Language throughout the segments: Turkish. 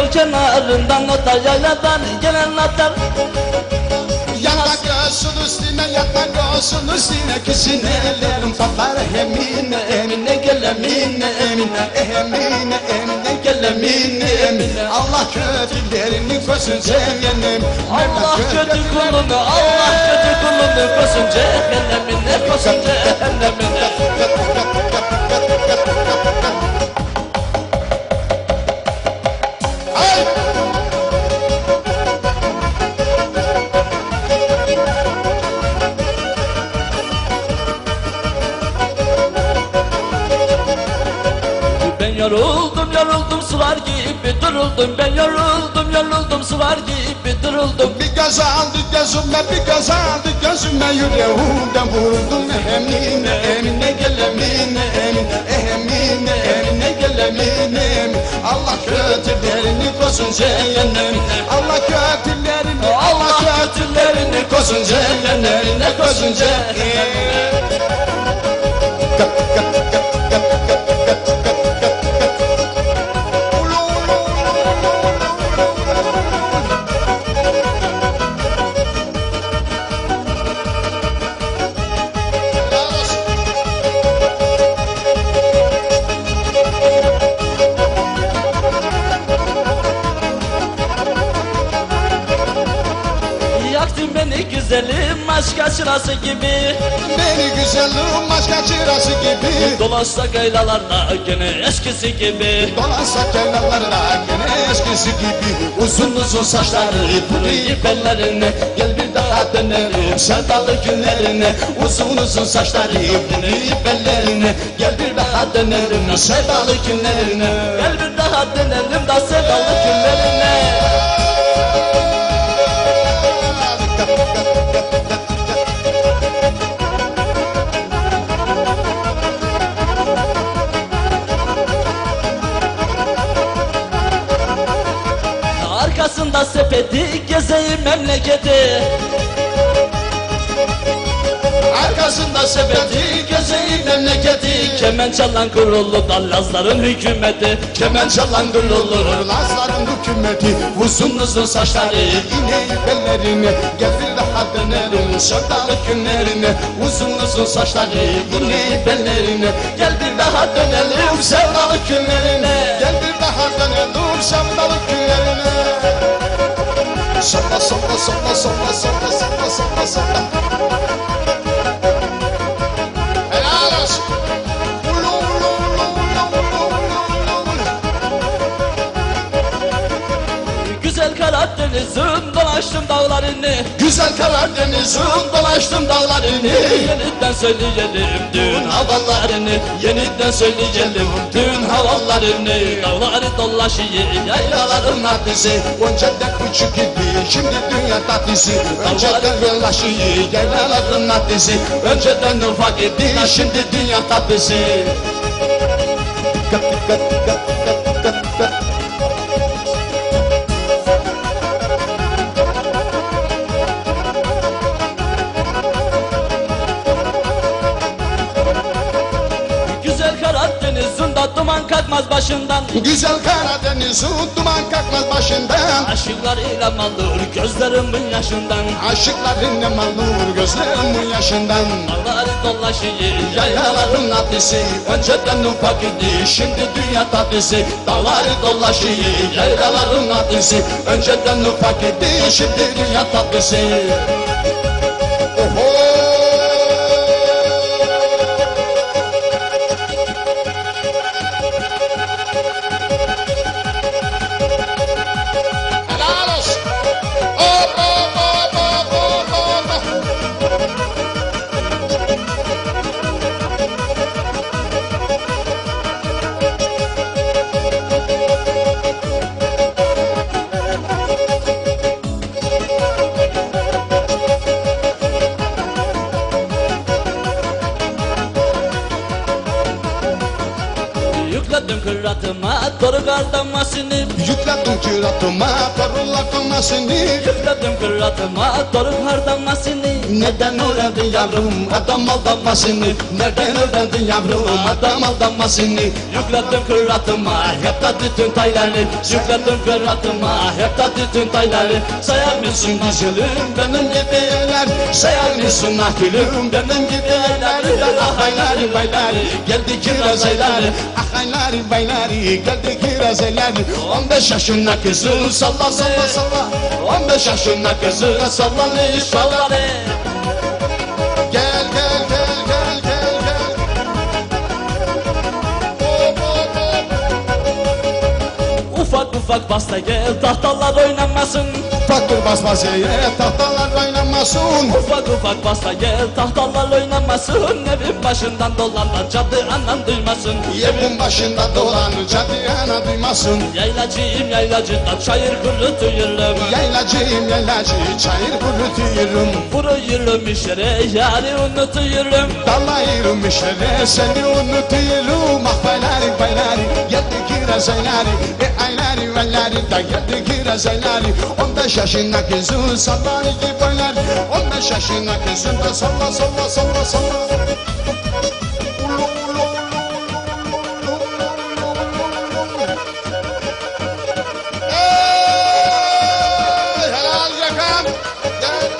yol kenarından atar, yayladan gelen atar. Yatma göğsün üstüne, yatma göğsün üstüne, kişinin ellerim patlar. Emine, emine, gel emine, emine, emine, emine, gel emine, emine. Allah kötülerini koysun cehennem. Allah kötü kulunu, Allah kötü kulunu koysun cehennemine, koysun cehennemine. Yoruldum, yoruldum, sular gibi duruldum. Ben yoruldum, yoruldum, sular gibi duruldum. Bir göz aldı gözüme, bir göz aldı gözüme, yüreğimden vurdum. Emine, emine, gel emine, emine, emine, emine, gel emine, emine. Allah kötülerini koysun cehennemine. Allah kötülerini, Allah kötülerini koysun cehennemine, koysun cehennemine. Yaktın beni güzelim aşk çırası gibi. Beni güzelim aşk çırası gibi. Dolaşsak yaylalarda gene eskisi gibi. Dolaşsak yaylalarda gene eskisi gibi. Uzun uzun saçları kuruyup ellerine, gel bir daha dönelim sevdalı günlerine. Uzun uzun saçları kuruyup ellerine, gel bir daha dönelim sevdalı günlerine. Gel bir daha dönelim da sevdalı günlerine. Arkasında sepeti gezeyim memleketi. Arkasında sepeti gezeyim memleketi. Kemen çalan kurulu Lazların hükümeti. Kemen çalan kurulu Lazların hükümeti. uzun uzun saçları İneği bellerine, gel bir daha dönelim sevdalı günlerine. uzun uzun saçları ineği bellerine, gel bir daha dönelim sevdalı günlerine. Gel bir daha dönelim sevdalı günlerine. Salla salla salla salla salla salla salla salla. Helal olsun. Ulu ulu ulu ulu ulu ulu. Güzel Karadeniz'in dolaştım dağlarını. Güzel Karadeniz'in dolaştım dağlarını. Yeniden söyleyelim dün havalarını. Yeniden söyleyelim dün havalarını. Dağları dolaşıyor yaylaların adresi. Önceden küçük idi, şimdi dünya tatlısı. Önceden dolaşıyor yaylaların adresi. Önceden ufak idi, şimdi dünya tatlısı. Güzel Karadeniz'in de duman kalkmaz başından. Güzel Karadeniz'in duman kalkmaz başından. Aşıklarıyla malur gözlerimin yaşından. Aşıkların malur gözlerimin yaşından. Dağları dolaşıyor Yaylaların adresi. önceden ufak idi, şimdi dünya tatlısı. Dağları dolaşıyor yaylaların adresi. Önceden ufak idi, şimdi dünya tatlısı. Oho! Helal olsun. Hop hop hop hop hop hop. toru kardamasını. Yükledim kiratıma torunlar kamasını. Yükledim kıratıma toru kardamasını. Neden öğrendin yavrum adam aldanmasını? Neden öğrendin yavrum adam aldanmasını? Yükledim kıratıma hep de bütün tayları. Yükledim kıratıma hep de bütün tayları. Sayar mısın güzelim benim gibi eller? Sayar mısın akülüm benim gibi eller? Ahaylar baylar geldi kiraz ayları. Ahaylar baylar geldi kiraz ayları. 15 yaşında kızı salla salla salla. 15 yaşında kızı salla inşallah. Gel gel gel gel gel gel. Hop hop hop. Ufak ufak basta gel tahtalar oynanmasın. Faktör basmasıya tahtalar oynanmasın. Ufak ufak basta gel tahtalar oynanmasın. Evin başından dolanlar cadı anan duymasın. Evin başında dolan cadı ana duymasın. Yaylacıyım yaylacıda çayır kurutuyorum. Yaylacıyım yaylacı çayır kurutuyorum. Vuruyorum işlere yari unutuyorum. Dalayırım işlere seni unutuyorum. Ah baylar baylar geldi kiraz ayları. Ayları velleri da geldi kiraz ayları. 15 yaşında kızın sallar iki baylar. 15 yaşında kızın da salla salla salla salla. Helal yakam. Gel.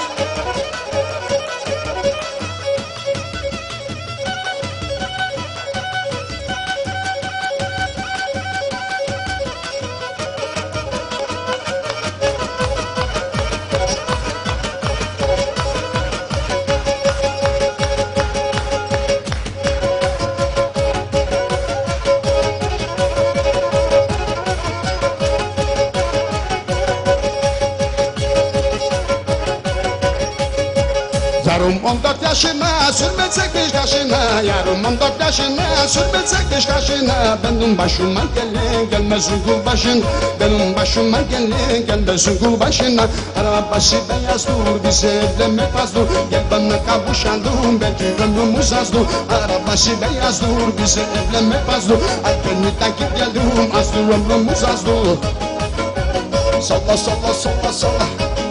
Yarım 14 yaşına sürmetsek diş kaşına. Yarım 14 yaşına sürmetsek diş kaşına. Benim başıma gelen gelmesin kul başın. Benim başıma gelen gelmesin kul başına. Arabası beyaz dur bize evlenmek az dur. Gel bana kavuşalım belki ömrümüz az dur. Arabası beyaz dur bize evlenmek az dur. Ay beni takip geldim az dur ömrümüz az dur. Salla salla salla salla.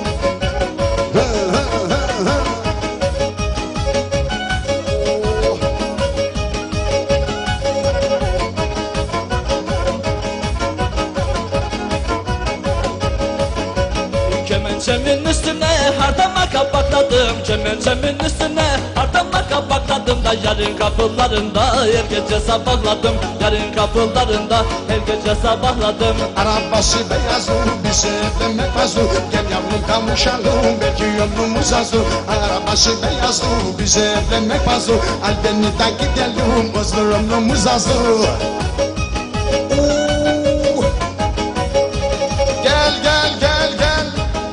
Kemençemin üstüne hardama kapakladım. Kemençemin üstüne hardama kapakladım da yarın kapılarında her gece sabahladım. Yarın kapılarında her gece sabahladım. Arabası beyaz dur bize evlenmek az dur. Gel yavrum kavuşalım belki ömrümüz az dur. Arabası beyaz dur bize evlenmek az dur. Al beni de gidelim az dur ömrümüz az dur. Gel gel gel gel.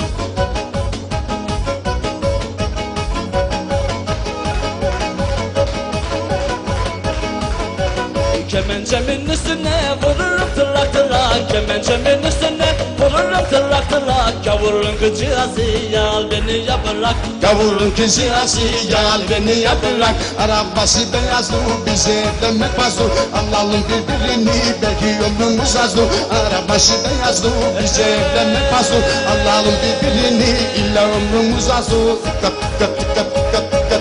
Kemençemin üstüne vururum tırnak tırnak. Kemençemin üstüne vururum tırnak tırnak. Gavurun kızı Asiyal beni ya bırak. Gavurun kızı Asiyal beni ya bırak. Arabası beyaz dur bize evlenmek az dur. Alalım birbirini belki ömrümüz az dur. Arabası beyaz dur bize evlenmek az dur. Alalım birbirini illa ömrümüz az dur. Kap kap kap kap kap.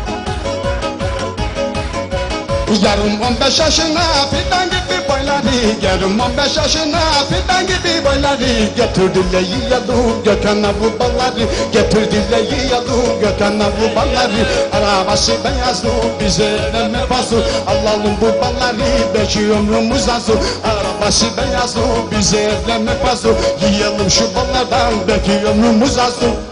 Yarım 15 yaşına fidan gibi boyları. Yarım 15 yaşına fidan gibi boyları getirdiler yiyelim Gökhan'a bu balları getirdiler yiyelim Gökhan'a bu balları arabası beyazlı bize evlenme fazla alalım bu balları belki ömrümüz azı arabası beyazlı bize evlenme fazla yiyelim şu ballardan belki ömrümüz azı